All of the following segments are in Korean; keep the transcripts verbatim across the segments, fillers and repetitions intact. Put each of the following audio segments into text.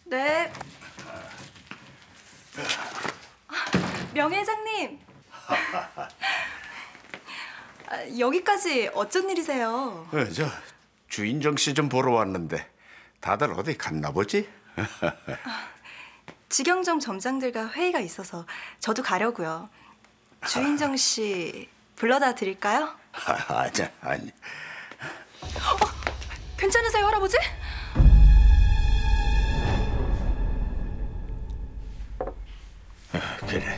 네. 명예 회장님. 아, 여기까지 어쩐 일이세요? 어, 저 주인정 씨 좀 보러 왔는데 다들 어디 갔나 보지? 직영점 점장들과 회의가 있어서 저도 가려고요. 주인정 씨 불러다 드릴까요? 아, 자, 아니. 어, 괜찮으세요, 할아버지? 어, 그래.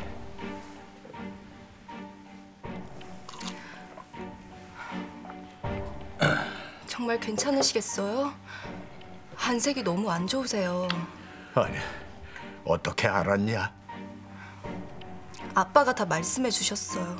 정말 괜찮으시겠어요? 안색이 너무 안 좋으세요. 아니, 어떻게 알았냐? 아빠가 다 말씀해 주셨어요.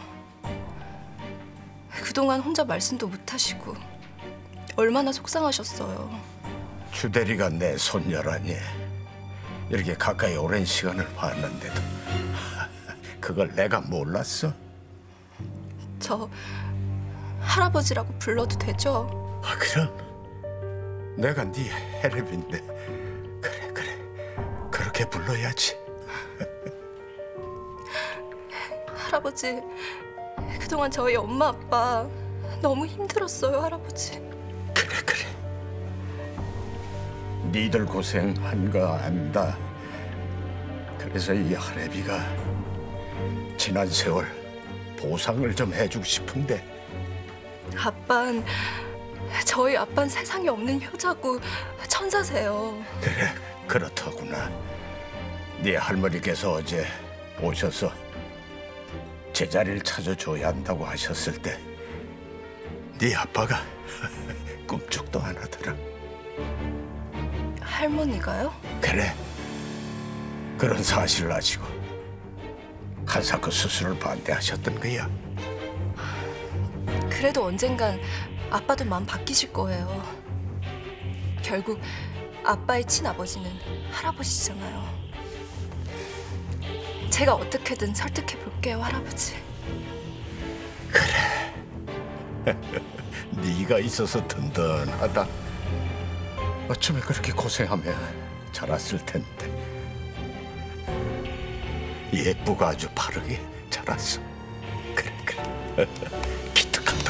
그동안 혼자 말씀도 못 하시고 얼마나 속상하셨어요. 주대리가 내 손녀라니. 이렇게 가까이 오랜 시간을 봤는데도 그걸 내가 몰랐어? 저 할아버지라고 불러도 되죠? 아, 그럼 내가 네 헬업인데 그래 그래 그렇게 불러야지. 할아버지, 그동안 저희 엄마 아빠 너무 힘들었어요, 할아버지. 그래 그래 니들 고생한 거 안다. 그래서 이 할애비가 지난 세월 보상을 좀 해주고 싶은데. 아빤 저희 아빤 세상에 없는 효자고 천사세요. 그래 그렇더구나. 네 할머니께서 어제 오셔서 제자리를 찾아줘야 한다고 하셨을 때 네 아빠가 꿈쩍도 안 하더라. 할머니가요? 그래 그런 사실을 아시고 한사코 수술을 반대하셨던 거야. 그래도 언젠간 아빠도 마음 바뀌실 거예요. 결국 아빠의 친아버지는 할아버지잖아요. 제가 어떻게든 설득해 볼게요, 할아버지. 그래 네가 있어서 든든하다. 어쩌면 그렇게 고생하며 자랐을 텐데 예쁘고 아주 바르게 자랐어. 그래 그래 기특하다.